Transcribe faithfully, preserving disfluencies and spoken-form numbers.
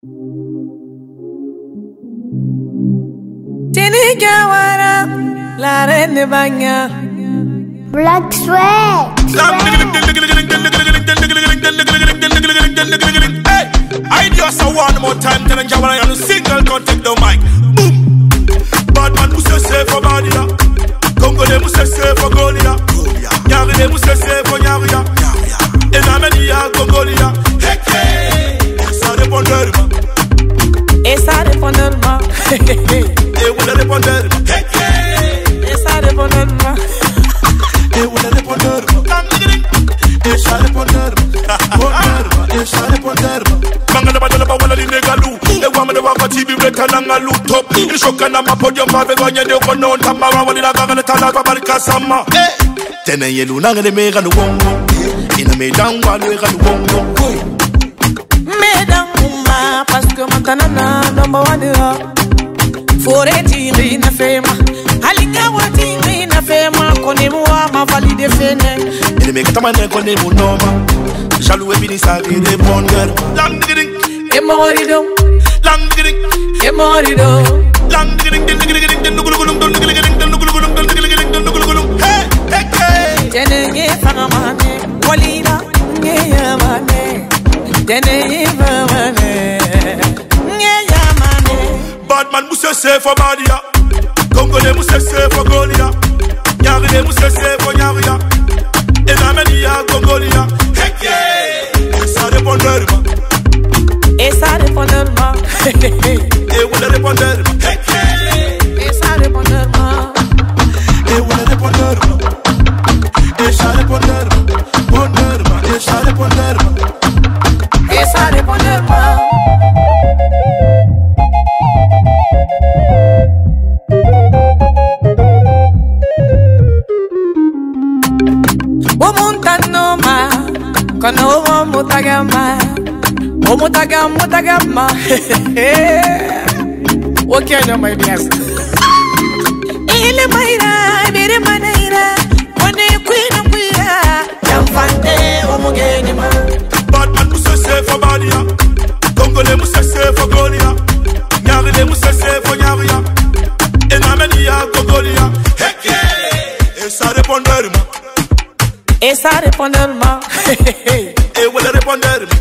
Tini Gawara, la reine bagna. Black Sweat. Hey, I just one more time tell Gawara on a single contact the mic. Boom. Bad man must say for Badia. Congo de must say for Golia. Nyari de must say for Nyaria. Enamenia Congolia. Hey, ça répondeur. Et ça répondeur. Et vous le répondeur. Et ça répondeur. Et vous le répondeur. Et ça répondeur. Et ça répondeur. Mangala badala bawala li negalu. E wamane wakati bi betala ngalu top. Il shokana ma podium ba be ganya de kono tama wali la gagala tala ba barika sama. Tene yelu nangale me galu wongo. Ina me dangwa le galu wongo. Me danguma parce que maintenant number one ra. Fore tingi na fema. Alinga watingi na fema kone muwa ma valide fene. Ene me katamane kone mu noma. Jaloux et bini sa vie de bonheur. Lang digging, et morido. Lang digging, et morido. Lang digging, digging, digging, digging, nugulugulum, don digging, digging, don nugulugulum, don digging, digging, don nugulugulum. Hey, hey, hey. Tenenge fangamane, walida, ngeyamane. Tenenge fangamane, ngeyamane. Badman must say for Badia. Congo de must say for Golia. Nyari de must say for Nyaria. Enamenia Congolia. Hey, hey. Ça répondeur. Et ça répondeur. Et vous le répondeur. Et ça répondeur. Et vous le répondeur. Et ça répondeur. Bonheur. Et ça répondeur. Et ça répondeur. O montanoma, kono o mutagama, o mutagama, mutagama. Okay, no my dears. Ile maira, bere manaira, one queen queera, jamfante o mugeni ma. Badman must say for Badia. Congo de must say for Golia. Nyari de must say for Nyaria. Enamenia Congolia. Hey, hey. Et ça répondeur. Et ça répondeur. Et vous le répondeur.